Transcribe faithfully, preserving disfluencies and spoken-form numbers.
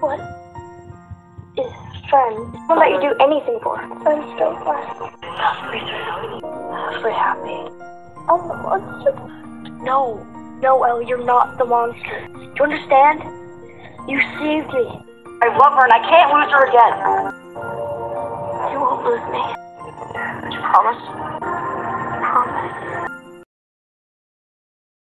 What is friend? Someone that you do anything for. I'm so glad. We're happy. I'm the monster. No, no, Ellie, you're not the monster. Do you understand? You saved me. I love her and I can't lose her again. You won't lose me. Promise? Promise.